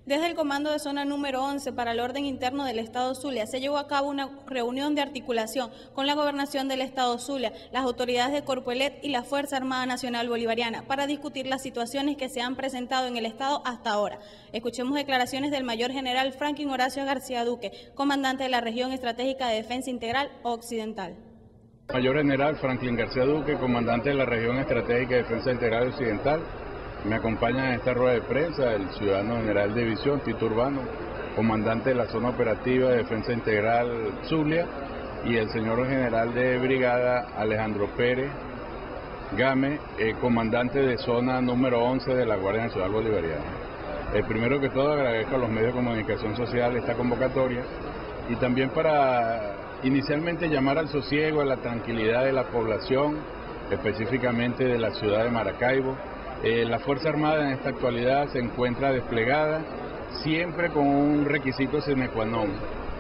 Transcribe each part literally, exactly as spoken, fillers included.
Desde el Comando de Zona número once para el Orden Interno del Estado Zulia se llevó a cabo una reunión de articulación con la Gobernación del Estado Zulia, las autoridades de Corpoelec y la Fuerza Armada Nacional Bolivariana para discutir las situaciones que se han presentado en el Estado hasta ahora. Escuchemos declaraciones del Mayor General Franklin Horacio García Duque, comandante de la Región Estratégica de Defensa Integral Occidental. Mayor General Franklin García Duque, comandante de la Región Estratégica de Defensa Integral Occidental. Me acompaña en esta rueda de prensa el ciudadano general de división, Tito Urbano, comandante de la Zona Operativa de Defensa Integral Zulia, y el señor general de brigada Alejandro Pérez Game, eh, comandante de zona número once de la Guardia Nacional Bolivariana. Eh, primero que todo agradezco a los medios de comunicación social esta convocatoria y también para inicialmente llamar al sosiego, a la tranquilidad de la población, específicamente de la ciudad de Maracaibo. Eh, la Fuerza Armada en esta actualidad se encuentra desplegada siempre con un requisito sine qua non: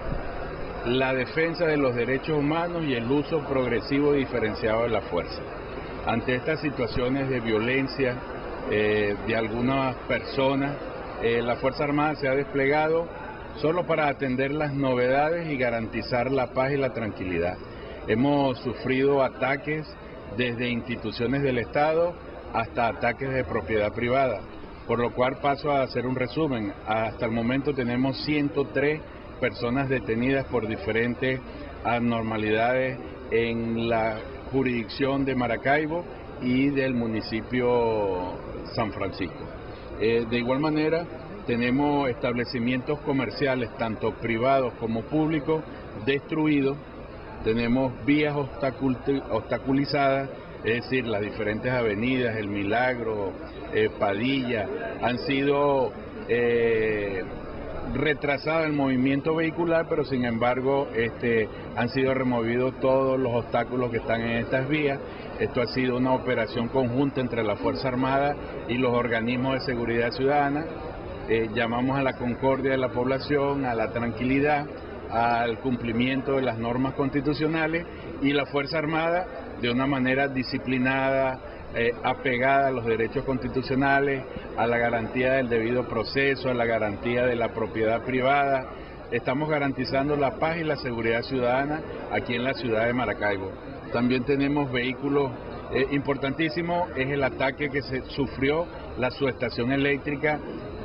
la defensa de los derechos humanos y el uso progresivo y diferenciado de la fuerza. Ante estas situaciones de violencia eh, de algunas personas, eh, la Fuerza Armada se ha desplegado solo para atender las novedades y garantizar la paz y la tranquilidad. Hemos sufrido ataques desde instituciones del Estado hasta ataques de propiedad privada, por lo cual paso a hacer un resumen. Hasta el momento tenemos ciento tres personas detenidas por diferentes anormalidades en la jurisdicción de Maracaibo y del municipio San Francisco. Eh, de igual manera, tenemos establecimientos comerciales, tanto privados como públicos, destruidos. Tenemos vías obstaculizadas, es decir, las diferentes avenidas, El Milagro, eh, Padilla, han sido eh, retrasadas el movimiento vehicular, pero sin embargo este, han sido removidos todos los obstáculos que están en estas vías. Esto ha sido una operación conjunta entre la Fuerza Armada y los organismos de seguridad ciudadana. Eh, llamamos a la concordia de la población, a la tranquilidad, al cumplimiento de las normas constitucionales, y la Fuerza Armada, de una manera disciplinada, eh, apegada a los derechos constitucionales, a la garantía del debido proceso, a la garantía de la propiedad privada. Estamos garantizando la paz y la seguridad ciudadana aquí en la ciudad de Maracaibo. También tenemos vehículos eh, importantísimos, es el ataque que se sufrió la subestación eléctrica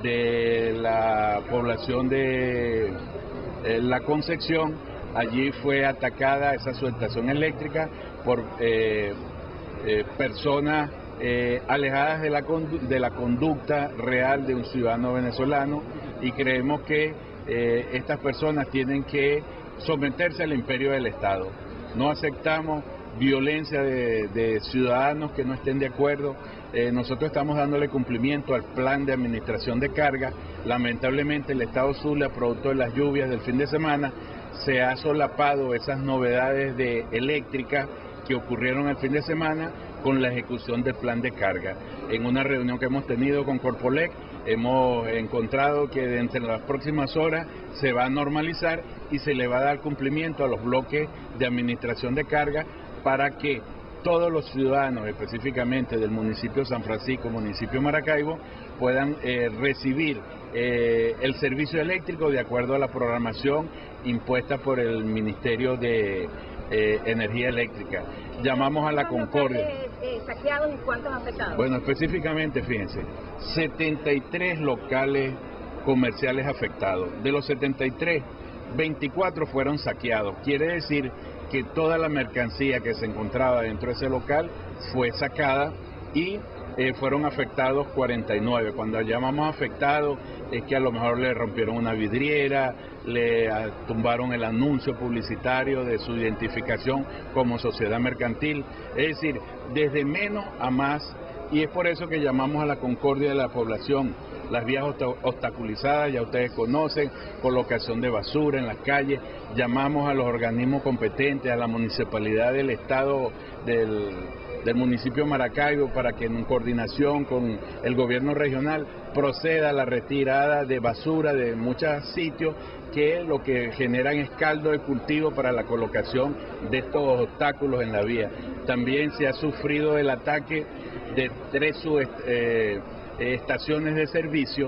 de la población de eh, La Concepción. Allí fue atacada esa subestación eléctrica por eh, eh, personas eh, alejadas de la, de la conducta real de un ciudadano venezolano, y creemos que eh, estas personas tienen que someterse al imperio del Estado. No aceptamos violencia de, de ciudadanos que no estén de acuerdo. Eh, nosotros estamos dándole cumplimiento al plan de administración de carga. Lamentablemente el Estado Zulia, producto de las lluvias del fin de semana, se ha solapado esas novedades de eléctrica que ocurrieron el fin de semana con la ejecución del plan de carga. En una reunión que hemos tenido con Corpoelec, hemos encontrado que dentro de las próximas horas se va a normalizar y se le va a dar cumplimiento a los bloques de administración de carga para que todos los ciudadanos, específicamente del municipio San Francisco, municipio Maracaibo, puedan eh, recibir eh, el servicio eléctrico de acuerdo a la programación impuesta por el Ministerio de eh, Energía Eléctrica. Llamamos a la concordia. ¿Cuántos eh, saqueados y cuántos afectados? Bueno, específicamente, fíjense, setenta y tres locales comerciales afectados. De los setenta y tres, veinticuatro fueron saqueados. Quiere decir que toda la mercancía que se encontraba dentro de ese local fue sacada, y eh, fueron afectados cuarenta y nueve. Cuando llamamos afectados es que a lo mejor le rompieron una vidriera, le a, tumbaron el anuncio publicitario de su identificación como sociedad mercantil, es decir, desde menos a más, y es por eso que llamamos a la concordia de la población. Las vías obstaculizadas, ya ustedes conocen, colocación de basura en las calles. Llamamos a los organismos competentes, a la municipalidad del estado del, del municipio Maracaibo, para que en coordinación con el gobierno regional proceda a la retirada de basura de muchos sitios que lo que generan es caldo de cultivo para la colocación de estos obstáculos en la vía. También se ha sufrido el ataque de tres eh, estaciones de servicio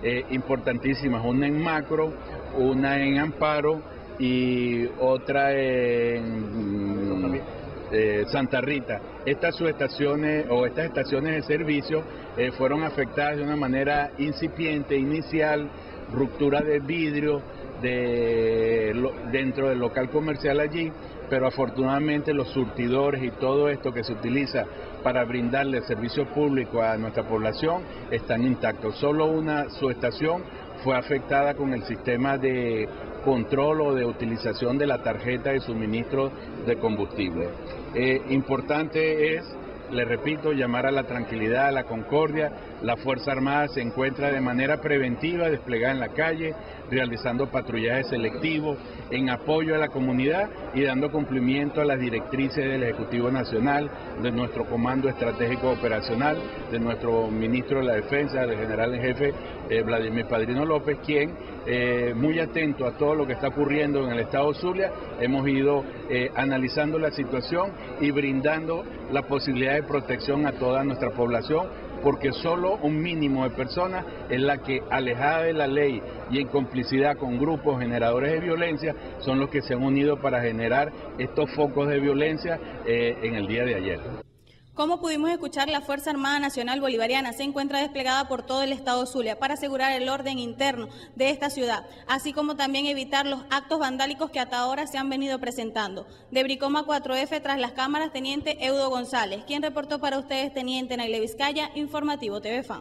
eh, importantísimas, una en Macro, una en Amparo y otra en eh, Santa Rita. Estas subestaciones o estas estaciones de servicio eh, fueron afectadas de una manera incipiente, inicial, ruptura de vidrio de, lo, dentro del local comercial allí, pero afortunadamente los surtidores y todo esto que se utiliza para brindarle servicio público a nuestra población están intactos. Solo una subestación fue afectada con el sistema de control o de utilización de la tarjeta de suministro de combustible. Eh, importante es, le repito, llamar a la tranquilidad, a la concordia. La Fuerza Armada se encuentra de manera preventiva desplegada en la calle, realizando patrullajes selectivos en apoyo a la comunidad y dando cumplimiento a las directrices del Ejecutivo Nacional, de nuestro Comando Estratégico Operacional, de nuestro Ministro de la Defensa, del General en Jefe eh, Vladimir Padrino López, quien, eh, muy atento a todo lo que está ocurriendo en el Estado Zulia, hemos ido eh, analizando la situación y brindando la posibilidad de protección a toda nuestra población, porque solo un mínimo de personas es la que, alejada de la ley y en complicidad con grupos generadores de violencia, son los que se han unido para generar estos focos de violencia eh, en el día de ayer. Como pudimos escuchar, la Fuerza Armada Nacional Bolivariana se encuentra desplegada por todo el estado Zulia para asegurar el orden interno de esta ciudad, así como también evitar los actos vandálicos que hasta ahora se han venido presentando. De Bricoma cuatro F, tras las cámaras, Teniente Eudo González, quien reportó para ustedes, Teniente Naile Vizcaya, Informativo T V Fan.